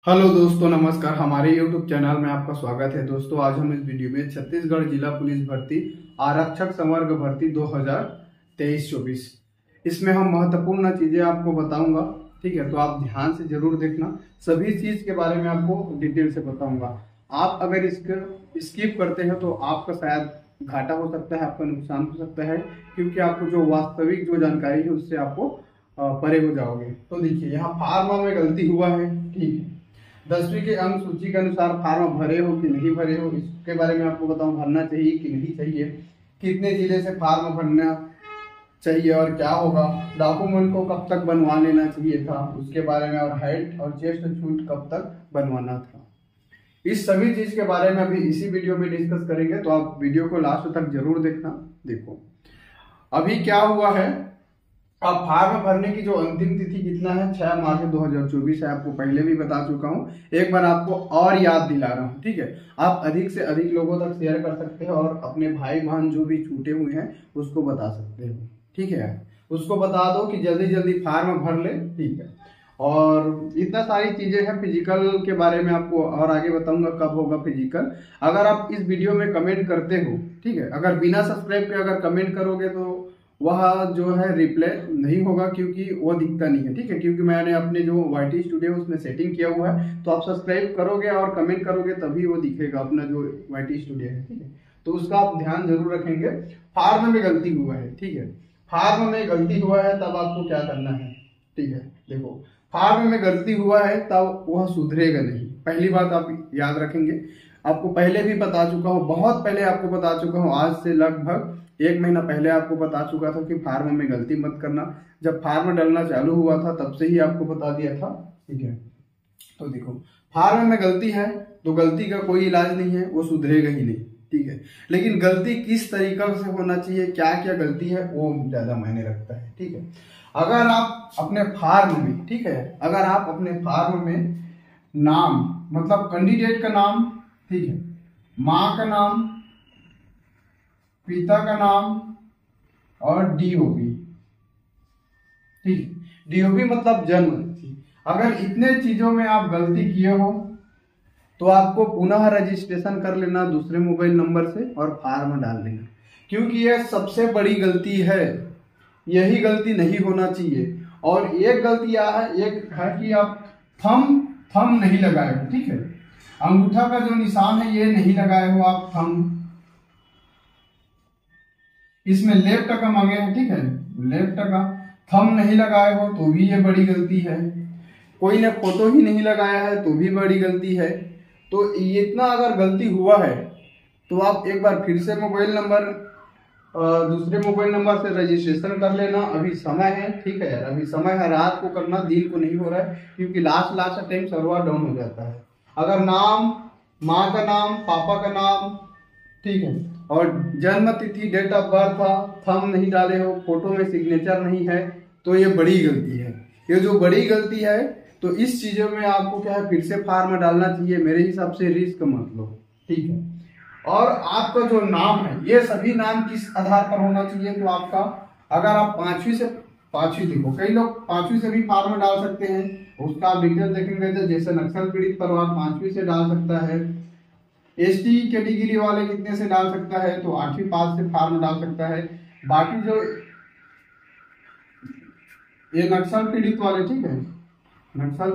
Hello दोस्तों, नमस्कार। हमारे YouTube चैनल में आपका स्वागत है। दोस्तों, आज हम इस वीडियो में छत्तीसगढ़ जिला पुलिस भर्ती आरक्षक संवर्ग भर्ती 2023-24 इसमें हम महत्वपूर्ण चीजें आपको बताऊंगा। ठीक है, तो आप ध्यान से जरूर देखना। सभी चीज के बारे में आपको डिटेल से बताऊंगा। आप अगर इसको स्किप करते हैं तो आपका शायद घाटा हो सकता है, आपका नुकसान हो सकता है, क्योंकि आपको जो वास्तविक जो जानकारी है उससे आपको परे हो जाओगे। तो देखिए, यहाँ फार्मा में गलती हुआ है। ठीक है, 10वीं के अंक सूची के अनुसार फार्म भरे हो कि नहीं भरे हो, इसके बारे में आपको बताऊं। भरना चाहिए कि नहीं चाहिए, कितने जिले से फार्म भरना चाहिए और क्या होगा, डॉक्यूमेंट को कब तक बनवा लेना चाहिए था उसके बारे में, और हाइट और चेस्ट शूट कब तक बनवाना था, इस सभी चीज के बारे में अभी इसी वीडियो में डिस्कस करेंगे। तो आप वीडियो को लास्ट तक जरूर देखना। देखो, अभी क्या हुआ है, अब फार्म भरने की जो अंतिम तिथि कितना है, 6 मार्च 2024 है। आपको पहले भी बता चुका हूं, एक बार आपको और याद दिला रहा हूं। ठीक है, आप अधिक से अधिक लोगों तक शेयर कर सकते हैं और अपने भाई बहन जो भी छूटे हुए हैं उसको बता सकते हो। ठीक है, उसको बता दो कि जल्दी जल्दी फार्म भर ले। ठीक है, और इतना सारी चीजें हैं। फिजिकल के बारे में आपको और आगे बताऊंगा कब होगा फिजिकल। अगर आप इस वीडियो में कमेंट करते हो, ठीक है, अगर बिना सब्सक्राइब के अगर कमेंट करोगे तो वह जो है रिप्लाई नहीं होगा, क्योंकि वो दिखता नहीं है। ठीक है, क्योंकि मैंने अपने जो YT स्टूडियो उसमें सेटिंग किया हुआ है, तो आप सब्सक्राइब करोगे और कमेंट करोगे तभी वो दिखेगा, अपना जो YT स्टूडियो है। ठीक है, तो उसका आप ध्यान जरूर रखेंगे। फार्म में गलती हुआ है, ठीक है, फार्म में गलती हुआ है तब आपको क्या करना है। ठीक है, देखो, फार्म में गलती हुआ है तब वह सुधरेगा नहीं। पहली बात आप याद रखेंगे। आपको पहले भी बता चुका हूँ, बहुत पहले आपको बता चुका हूँ, आज से लगभग 1 महीना पहले आपको बता चुका था कि फार्म में गलती मत करना। जब फार्म डालना चालू हुआ था तब से ही आपको बता दिया था। ठीक है, तो देखो, फार्म में गलती है तो गलती का कोई इलाज नहीं है, वो सुधरेगा ही नहीं। ठीक है, लेकिन गलती किस तरीका से होना चाहिए, क्या क्या गलती है, वो ज्यादा मायने रखता है। ठीक है, अगर आप अपने फार्म में, ठीक है, अगर आप अपने फार्म में नाम, मतलब कैंडिडेट का नाम, ठीक है, माँ का नाम, पिता का नाम और DOB, ठीक, DOB मतलब जन्म तिथि, अगर इतने चीजों में आप गलती किए हो तो आपको पुनः रजिस्ट्रेशन कर लेना दूसरे मोबाइल नंबर से और फार्म डाल देना, क्योंकि यह सबसे बड़ी गलती है। यही गलती नहीं होना चाहिए। और एक गलती एक है कि आप थंब नहीं लगाए हो। ठीक है, अंगूठा का जो निशान है ये नहीं लगाए हो आप थंब, इसमें लेफ्ट का मांगे हैं। ठीक है, लेफ्ट का थंब नहीं लगाए हो तो भी ये बड़ी गलती है। कोई ने फोटो ही नहीं लगाया है तो भी बड़ी गलती है। तो इतना अगर गलती हुआ है तो आप एक बार फिर से मोबाइल नंबर दूसरे मोबाइल नंबर से रजिस्ट्रेशन कर लेना। अभी समय है। ठीक है यार, अभी समय है, रात को करना, दिन को नहीं हो रहा है, क्योंकि लास्ट टाइम सर्वर डाउन हो जाता है। अगर नाम, माँ का नाम, पापा का नाम, ठीक है, और जन्म तिथि, डेट ऑफ बर्थ था, थंब नहीं डाले हो, फोटो में सिग्नेचर नहीं है, तो ये बड़ी गलती है। ये जो बड़ी गलती है, तो इस चीजों में आपको क्या है, फिर से फार्म डालना चाहिए। मेरे हिसाब से रिस्क मत लो। ठीक है, और आपका जो नाम है, ये सभी नाम किस आधार पर होना चाहिए, तो आपका, अगर आप 5वीं देखो, कई लोग 5वीं से भी फार्म डाल सकते हैं, उसका आप डिटेल देखेंगे तो जैसे नक्सल पीड़ित परिवार 5वीं से डाल सकता है। ST कैटेगरी वाले कितने से डाल सकता है, तो 8वीं पास से फार्म डाल सकता है। बाकी जो ये नक्सल पीड़ित वाले, ठीक है, नक्सल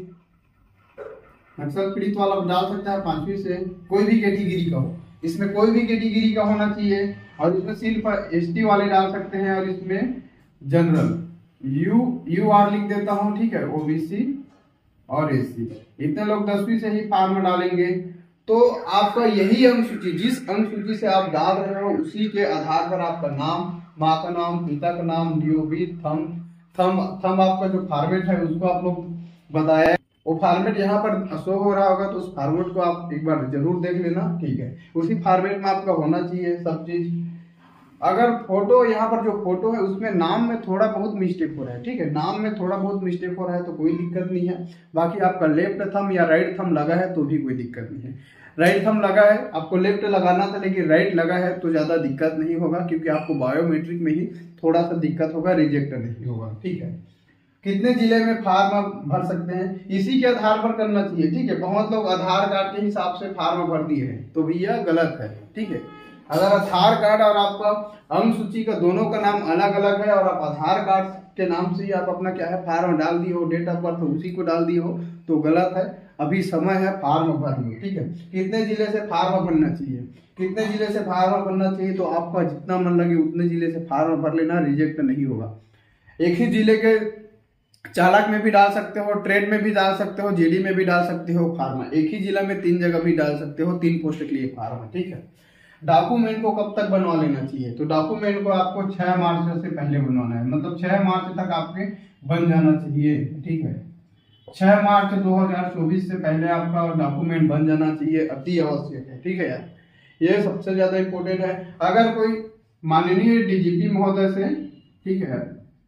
पीड़ित वाला डाल सकता है 5वीं से, कोई भी कैटेगरी का हो, इसमें कोई भी कैटेगरी का होना चाहिए। और इसमें सिर्फ ST वाले डाल सकते हैं, और इसमें जनरल UR लिख देता हूं। ठीक है, OBC और SC, इतने लोग 10वीं से ही फार्म डालेंगे। तो आपका यही अंक सूची, जिस अंक सूची से आप डाल रहे हो उसी के आधार पर आपका नाम, माँ का नाम, पिता का नाम, DOB, थंब आपका जो फॉर्मेट है उसको आप लोग बताया। वो फॉर्मेट यहाँ पर शो हो रहा होगा, तो उस फॉर्मेट को आप एक बार जरूर देख लेना। ठीक है, उसी फॉर्मेट में आपका होना चाहिए सब चीज। अगर फोटो, यहाँ पर जो फोटो है उसमें नाम में थोड़ा बहुत मिस्टेक हो रहा है, ठीक है, नाम में थोड़ा बहुत मिस्टेक हो रहा है तो कोई दिक्कत नहीं है। बाकी आपका लेफ्ट थंब या राइट थंब लगा है तो भी कोई दिक्कत नहीं है। राइट थंब लगा है, आपको लेफ्ट लगाना था लेकिन राइट लगा है तो ज्यादा दिक्कत नहीं होगा, क्योंकि आपको बायोमेट्रिक में ही थोड़ा सा दिक्कत होगा, रिजेक्ट नहीं होगा। ठीक है, कितने जिले में फार्म भर सकते हैं, इसी के आधार पर करना चाहिए। ठीक है, बहुत लोग आधार कार्ड के हिसाब से फार्म भर दिए हैं, तो भैया गलत है। ठीक है, अगर आधार कार्ड और आपका अंग सूची का दोनों का नाम अलग अलग है और आप आधार कार्ड के नाम से ही आप अपना क्या है फार्म डाल दिए हो, डेट ऑफ बर्थ उसी को डाल दिए हो, तो गलत है। अभी समय है फार्म भरने। ठीक है, कितने जिले से फार्म भरना चाहिए, कितने जिले से फार्म भरना चाहिए, तो आपका जितना मन लगे उतने जिले से फार्म भर लेना, रिजेक्ट नहीं होगा। एक ही जिले के चालक में भी डाल सकते हो, ट्रेन में भी डाल सकते हो, जीडी में भी डाल सकते हो फार्म। एक ही जिला में 3 जगह भी डाल सकते हो, 3 पोस्ट के लिए फार्म है। ठीक है, डॉक्यूमेंट को कब तक बनवा लेना चाहिए, तो डॉक्यूमेंट को आपको 6 मार्च से पहले बनवाना है, मतलब 6 मार्च तक आपके बन जाना चाहिए। ठीक है, 6 मार्च 2024 से पहले आपका डॉक्यूमेंट बन जाना चाहिए, अति आवश्यक है। ठीक है यार, ये सबसे ज्यादा इम्पोर्टेंट है। अगर कोई माननीय डीजीपी महोदय से, ठीक है,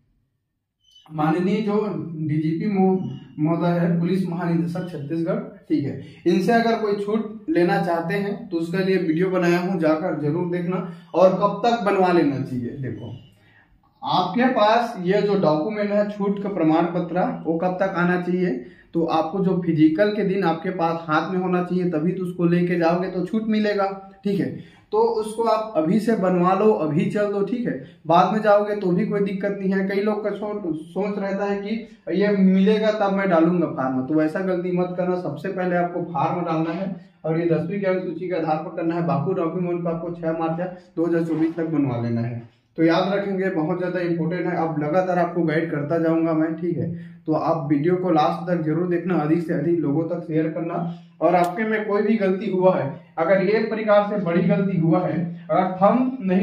माननीय जो डीजीपी महोदय है, पुलिस महानिदेशक छत्तीसगढ़, ठीक है, इनसे अगर कोई छूट लेना चाहते हैं तो उसके लिए वीडियो बनाया हूं, जाकर जरूर देखना। और कब तक बनवा लेना चाहिए, देखो आपके पास ये जो डॉक्यूमेंट है छूट का प्रमाण पत्र, वो कब तक आना चाहिए, तो आपको जो फिजिकल के दिन आपके पास हाथ में होना चाहिए, तभी तो उसको लेके जाओगे तो छूट मिलेगा। ठीक है, तो उसको आप अभी से बनवा लो, अभी चल दो। ठीक है, बाद में जाओगे तो भी कोई दिक्कत नहीं है। कई लोग का सोच रहता है कि ये मिलेगा तब मैं डालूंगा फार्म, तो ऐसा गलती मत करना। सबसे पहले आपको फार्म डालना है और ये 10वीं की अनुसूची के आधार पर करना है। बाकी डॉक्यूमेंट को आपको 6 मार्च 2024 तक बनवा लेना है। तो याद रखेंगे, बहुत ज्यादा इंपॉर्टेंट है। अब लगातार आपको गाइड करता जाऊंगा मैं। ठीक है, तो आप वीडियो को लास्ट तक जरूर देखना, अधिक से अधिक लोगों तक शेयर करना। और आपके में कोई भी गलती हुआ है, अगर ये प्रकार से बड़ी गलती हुआ है, अगर थंब नहीं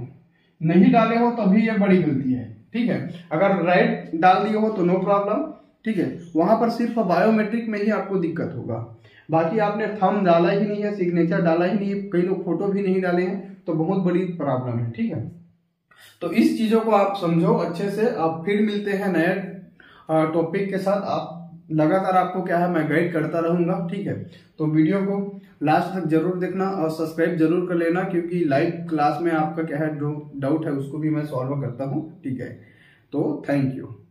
डाले हो तभी ये बड़ी गलती है। ठीक है, अगर राइट डाल दिए हो तो नो प्रॉब्लम। ठीक है, वहां पर सिर्फ बायोमेट्रिक में ही आपको दिक्कत होगा, बाकी आपने थंब डाला ही नहीं है, सिग्नेचर डाला ही नहीं है, कई लोग फोटो भी नहीं डाले हैं, तो बहुत बड़ी प्रॉब्लम है। ठीक है, तो इस चीजों को आप समझो अच्छे से। आप फिर मिलते हैं नए टॉपिक के साथ। आप लगातार आपको क्या है मैं गाइड करता रहूंगा। ठीक है, तो वीडियो को लास्ट तक जरूर देखना और सब्सक्राइब जरूर कर लेना, क्योंकि लाइव क्लास में आपका क्या है जो डाउट है उसको भी मैं सॉल्व करता हूँ। ठीक है, तो थैंक यू।